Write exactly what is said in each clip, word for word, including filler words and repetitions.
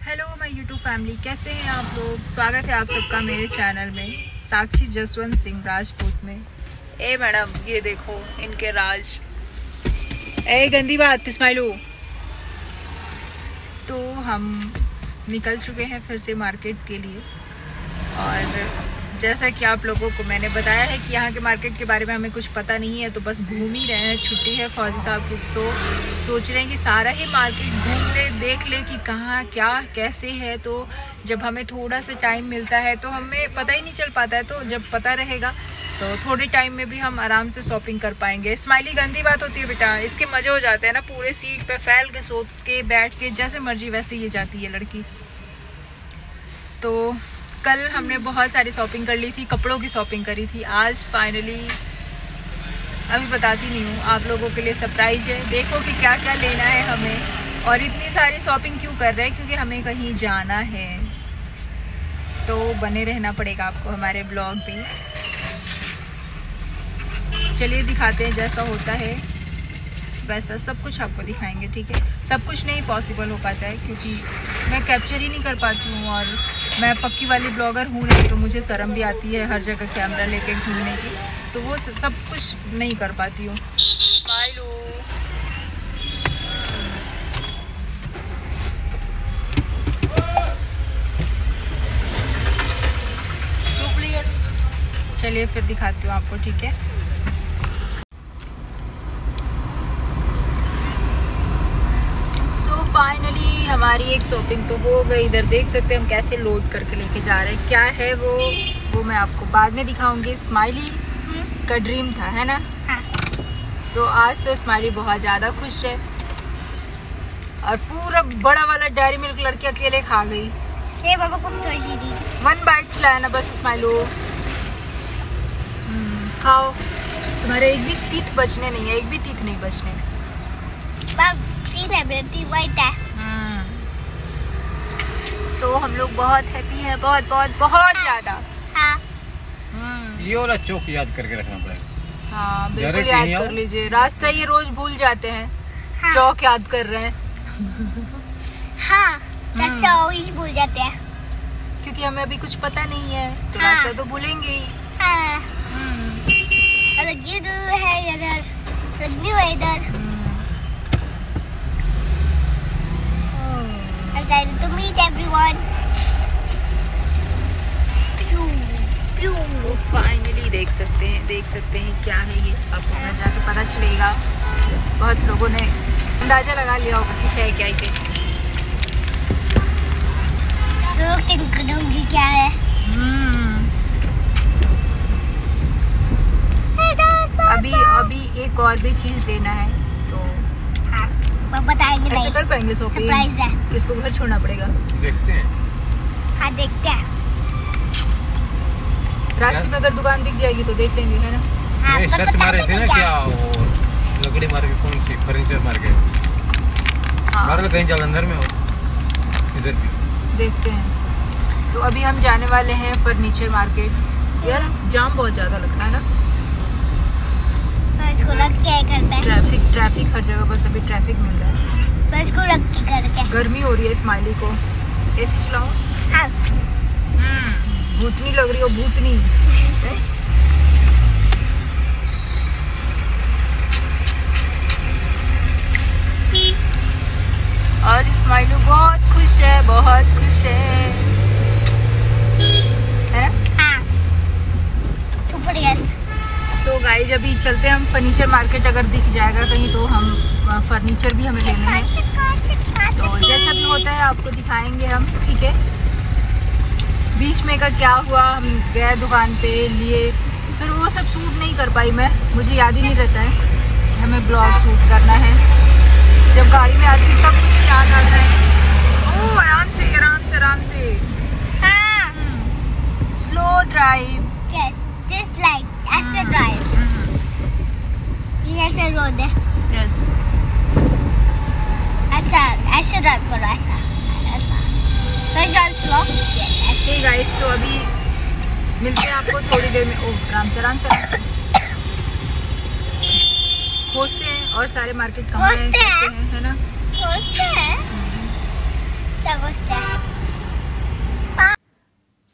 Hello my YouTube family, कैसे हैं आप लोग। स्वागत है आप सबका मेरे चैनल में, साक्षी जसवंत सिंह राजपूत में। ए मैडम, ये देखो इनके राज। ए गंदी बात स्माइलू। तो हम निकल चुके हैं फिर से मार्केट के लिए, और जैसा कि आप लोगों को मैंने बताया है कि यहाँ के मार्केट के बारे में हमें कुछ पता नहीं है, तो बस घूम ही रहे हैं। छुट्टी है फौजी साहब की, तो सोच रहे हैं कि सारा ही मार्केट घूम ले, देख ले कि कहाँ क्या कैसे है। तो जब हमें थोड़ा सा टाइम मिलता है तो हमें पता ही नहीं चल पाता है, तो जब पता रहेगा तो थोड़े टाइम में भी हम आराम से शॉपिंग कर पाएंगे। स्माइली, गंदी बात होती है बेटा, इसके मजे हो जाते हैं ना। पूरे सीट पे फैल के सो के बैठ के जैसे मर्जी वैसे ये जाती है लड़की। तो कल हमने बहुत सारी शॉपिंग कर ली थी, कपड़ों की शॉपिंग करी थी। आज फाइनली अभी बताती नहीं हूँ, आप लोगों के लिए सरप्राइज है। देखो कि क्या क्या लेना है हमें, और इतनी सारी शॉपिंग क्यों कर रहे हैं, क्योंकि हमें कहीं जाना है। तो बने रहना पड़ेगा आपको हमारे ब्लॉग में। चलिए दिखाते हैं, जैसा होता है वैसा सब कुछ आपको दिखाएंगे, ठीक है। सब कुछ नहीं पॉसिबल हो पाता है, क्योंकि मैं कैप्चर ही नहीं कर पाती हूँ, और मैं पक्की वाली ब्लॉगर हूँ नहीं, तो मुझे शर्म भी आती है हर जगह कैमरा लेके घूमने की, तो वो सब कुछ नहीं कर पाती हूँ। चलिए फिर दिखाती हूँ आपको, ठीक है। फाइनली हमारी एक शॉपिंग तो हो गई। इधर देख सकते हैं हम कैसे लोड करके लेके जा रहे हैं। क्या है वो वो मैं आपको बाद में दिखाऊंगी। स्माइली का ड्रीम था, है ना। हाँ। तो आज तो स्माइली बहुत ज़्यादा खुश है, और पूरा बड़ा वाला डेयरी मिल्क लड़की अकेले खा गई। ये बाबा को थोड़ी सी दी, वन बाइट खिलाया ना बस। स्माइलो खाओ, तुम्हारे एक भी टीथ बचने नहीं है, एक भी टीथ नहीं बचने। सो so, हम लोग बहुत हैप्पी हैं, बहुत बहुत बहुत ज्यादा। हाँ। ये वाला चौक याद करके रखना पड़ेगा। हाँ बिल्कुल याद कर लीजिए, रास्ता ये रोज भूल जाते हैं। हाँ। चौक याद कर रहे हैं। हाँ, रास्ता रोज भूल जाते हैं, क्योंकि हमें अभी कुछ पता नहीं है, तो हाँ। रास्ता तो भूलेंगे ही। हाँ। ये है इधर, इधर to meet everyone. So finally देख सकते हैं, देख सकते हैं क्या है ये, आपको घर जाके पता चलेगा। बहुत लोगों ने अंदाजा लगा लिया होगा कि है क्या ये। करूंगी क्या है। हम्म। अभी अभी एक और भी चीज लेना है, तो बताएंगे नहीं। ऐसे कर पाएंगे शॉपिंग, सरप्राइज है, इसको घर छोड़ना पड़ेगा। देखते हैं। हाँ देखते हैं। रास्ते में अगर दुकान दिख जाएगी तो देख लेंगे, है ना। हाँ, ये सर्च मारे थे ना क्या, वो लकड़ी मार्केट, कौन सी फर्नीचर मार्केट। हाँ। मार्केट कहीं जालंधर में हो, इधर भी देखते हैं। तो अभी हम जाने वाले हैं फर्नीचर मार्केट। यार जाम बहुत ज्यादा लगता है ना, इसको रख के घर पे। ट्रैफिक ट्रैफिक हर जगह, बस अभी ट्रैफिक मिल रहा है। बस को रख के करके। गर्मी हो रही है स्माइली को, ऐसे चलाओ। हाँ। हम्म, भूतनी लग रही हो, भूतनी। आज स्माइलू बहुत खुश है, बहुत खुश है, है ना। हाँ। Super yes. तो गाइस अभी चलते हैं हम फर्नीचर मार्केट। अगर दिख जाएगा कहीं तो हम फर्नीचर भी हमें लेना है, तो जैसा भी होता है आपको दिखाएंगे हम, ठीक है। बीच में का क्या हुआ, हम गए दुकान पे लिए, फिर वो सब शूट नहीं कर पाई मैं, मुझे याद ही नहीं रहता है हमें ब्लॉग शूट करना है। जब गाड़ी में आती है तब मुझे याद आता है। ओह आराम से आराम से आराम से। हाँ। Slow drive. Yes, just like ऐसे ड्राइव। ये ऐसे रोड है। यस। अच्छा ऐसे ड्राइव करो, ऐसा ऐसा। तो स्लो। ठीक गाइस, तो अभी मिलते हैं आपको थोड़ी देर में। ओह आराम से आराम से खोजते हैं, और सारे मार्केट कहाँ हैं, है ना। खोजते हैं, क्या खोजते हैं।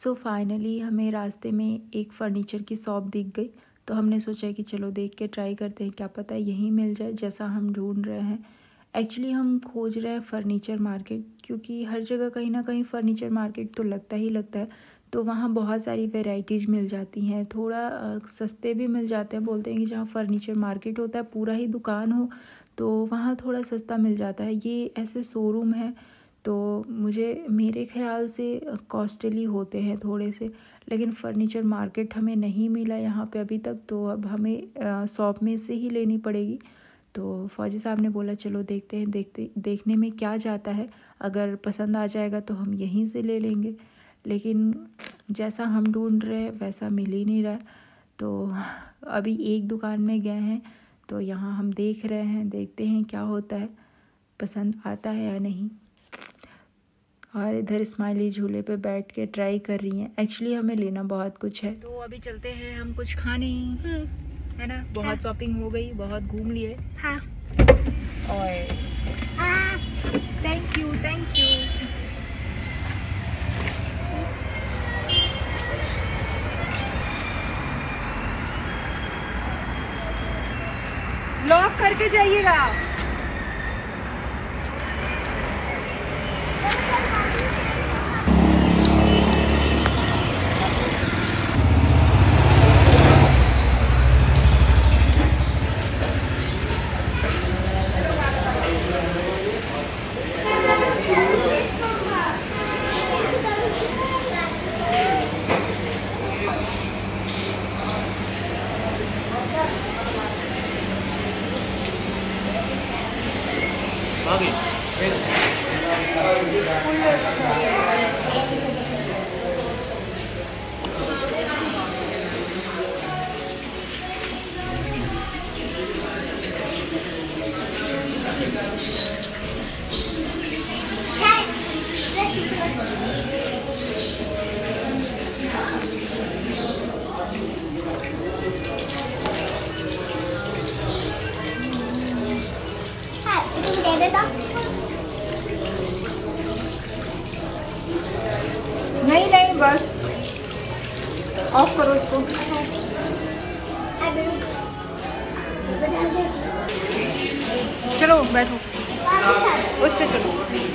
सो फाइनली हमें रास्ते में एक फ़र्नीचर की शॉप दिख गई, तो हमने सोचा कि चलो देख के ट्राई करते हैं, क्या पता यहीं मिल जाए जैसा हम ढूंढ रहे हैं। एक्चुअली हम खोज रहे हैं फ़र्नीचर मार्केट, क्योंकि हर जगह कहीं ना कहीं फ़र्नीचर मार्केट तो लगता ही लगता है, तो वहाँ बहुत सारी वेराइटीज़ मिल जाती हैं, थोड़ा सस्ते भी मिल जाते हैं। बोलते हैं कि जहाँ फ़र्नीचर मार्केट होता है पूरा ही दुकान हो तो वहाँ थोड़ा सस्ता मिल जाता है। ये ऐसे शोरूम है तो मुझे मेरे ख्याल से कॉस्टली होते हैं थोड़े से, लेकिन फ़र्नीचर मार्केट हमें नहीं मिला यहाँ पे अभी तक, तो अब हमें शॉप में से ही लेनी पड़ेगी। तो फौजी साहब ने बोला चलो देखते हैं, देखते देखने में क्या जाता है, अगर पसंद आ जाएगा तो हम यहीं से ले लेंगे। लेकिन जैसा हम ढूंढ रहे हैं वैसा मिल ही नहीं रहा, तो अभी एक दुकान में गए हैं तो यहाँ हम देख रहे हैं, देखते हैं क्या होता है, पसंद आता है या नहीं। और इधर स्माइली झूले पे बैठ के ट्राई कर रही हैं। एक्चुअली हमें लेना बहुत कुछ है, तो अभी चलते हैं हम कुछ खाने, है ना। बहुत शॉपिंग हो गई, बहुत घूम लिए। हाँ। और thank you thank you. Lock करके जाइएगा। नहीं नहीं बस ऑफ करो इसको। चलो बैठो उस पे चलो।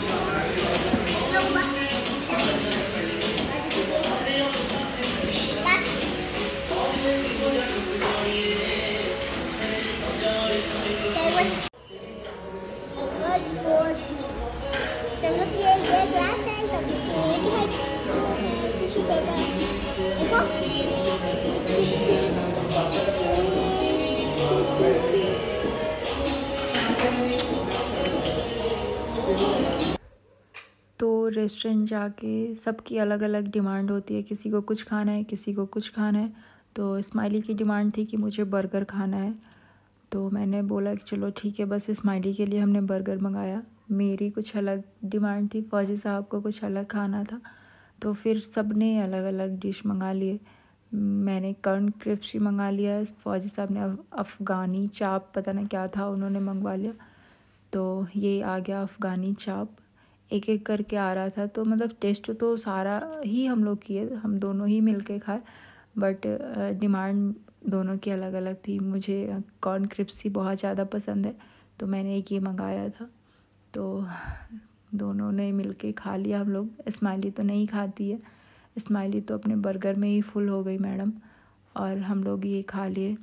तो रेस्टोरेंट जाके सबकी अलग अलग डिमांड होती है, किसी को कुछ खाना है, किसी को कुछ खाना है। तो स्माइली की डिमांड थी कि मुझे बर्गर खाना है, तो मैंने बोला कि चलो ठीक है, बस स्माइली के लिए हमने बर्गर मंगाया। मेरी कुछ अलग डिमांड थी, फौजी साहब को कुछ अलग खाना था, तो फिर सब ने अलग अलग डिश मंगा लिए। मैंने कॉर्न क्रिस्पी मंगा लिया, फौजी साहब ने अफ़गानी चाप पता नहीं क्या था उन्होंने मंगवा लिया। तो ये आ गया अफ़गानी चाप, एक एक करके आ रहा था। तो मतलब टेस्ट तो सारा ही हम लोग किए, हम दोनों ही मिल के खाए, बट डिमांड दोनों की अलग अलग थी। मुझे कॉर्न क्रिस्पी बहुत ज़्यादा पसंद है तो मैंने एक ये मंगाया था, तो दोनों ने मिल के खा लिया हम लोग। स्माइली तो नहीं खाती है, स्माइली तो अपने बर्गर में ही फुल हो गई मैडम, और हम लोग ये खा लिए।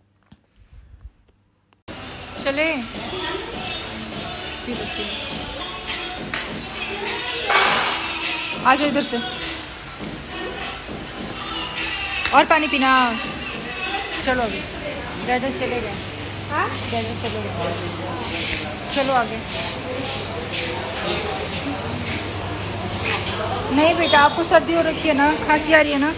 चले आ जाओ इधर से, और पानी पीना। चलो अभी डैडा चले गए, हाँ डैडा चले गए, चलो आगे। नहीं बेटा आपको सर्दी हो रखी है ना, खांसी आ रही है ना।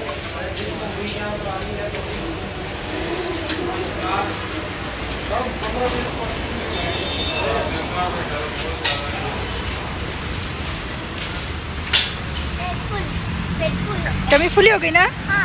टमी फुली हो गई ना। हाँ।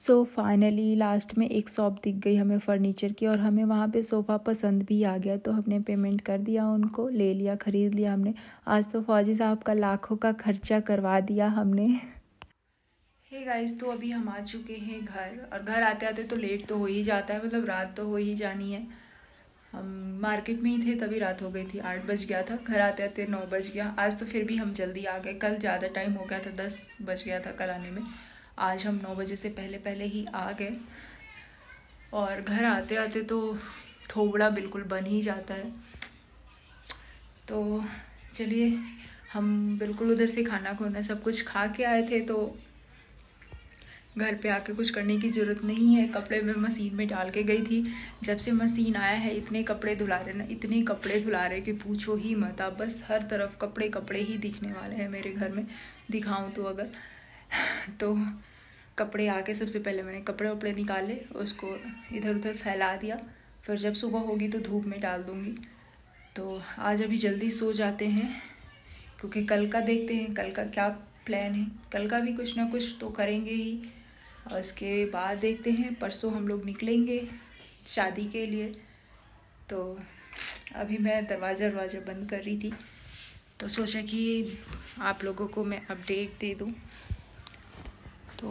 सो फाइनली लास्ट में एक शॉप दिख गई हमें फ़र्नीचर की और हमें वहाँ पे सोफ़ा पसंद भी आ गया, तो हमने पेमेंट कर दिया, उनको ले लिया, ख़रीद लिया हमने। आज तो फौजी साहब का लाखों का खर्चा करवा दिया हमने। हे गाइस, तो अभी हम आ चुके हैं घर, और घर आते आते तो लेट तो हो ही जाता है, मतलब रात तो हो ही जानी है। हम मार्केट में ही थे तभी रात हो गई थी, आठ बज गया था, घर आते आते नौ बज गया। आज तो फिर भी हम जल्दी आ गए, कल ज़्यादा टाइम हो गया था, दस बज गया था कल आने में। आज हम नौ बजे से पहले पहले ही आ गए, और घर आते आते तो थोबड़ा बिल्कुल बन ही जाता है। तो चलिए, हम बिल्कुल उधर से खाना खोना सब कुछ खा के आए थे, तो घर पे आके कुछ करने की ज़रूरत नहीं है। कपड़े मैं मशीन में डाल के गई थी, जब से मशीन आया है इतने कपड़े धुला रहे ना, इतने कपड़े धुला रहे कि पूछो ही मत आप। बस हर तरफ कपड़े कपड़े ही दिखने वाले हैं मेरे घर में, दिखाऊं तो अगर तो कपड़े आके सबसे पहले मैंने कपड़े वपड़े निकाले, उसको इधर उधर फैला दिया, फिर जब सुबह होगी तो धूप में डाल दूँगी। तो आज अभी जल्दी सो जाते हैं, क्योंकि कल का देखते हैं कल का क्या प्लान है। कल का भी कुछ ना कुछ तो करेंगे ही, और उसके बाद देखते हैं परसों हम लोग निकलेंगे शादी के लिए। तो अभी मैं दरवाज़ा दरवाज़ा बंद कर रही थी, तो सोचा कि आप लोगों को मैं अपडेट दे दूं। तो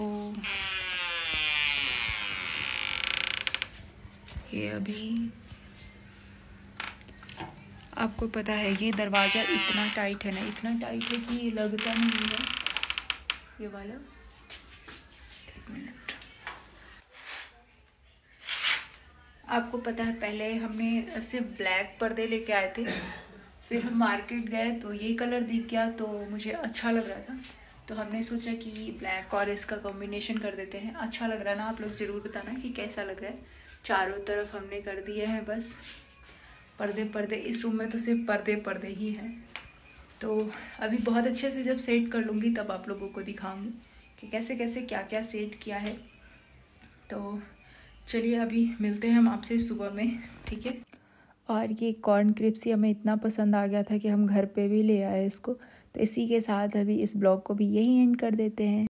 ये अभी आपको पता है ये दरवाज़ा इतना टाइट है ना, इतना टाइट है कि ये लगता नहीं है ये वाला। एक मिनट, आपको पता है पहले हमने सिर्फ ब्लैक पर्दे लेके आए थे, फिर हम मार्केट गए तो ये कलर दिख गया, तो मुझे अच्छा लग रहा था, तो हमने सोचा कि ब्लैक और इसका कॉम्बिनेशन कर देते हैं। अच्छा लग रहा है ना? आप लोग ज़रूर बताना कि कैसा लग रहा है। चारों तरफ हमने कर दिए हैं बस पर्दे पर्दे, इस रूम में तो सिर्फ पर्दे पर्दे ही हैं। तो अभी बहुत अच्छे से जब सेट कर लूँगी तब आप लोगों को दिखाऊंगी कि कैसे कैसे क्या क्या सेट किया है। तो चलिए अभी मिलते हैं हम आपसे सुबह में, ठीक है। और ये कॉर्न क्रिप्स ही हमें इतना पसंद आ गया था कि हम घर पे भी ले आए इसको। तो इसी के साथ अभी इस ब्लॉग को भी यही एंड कर देते हैं।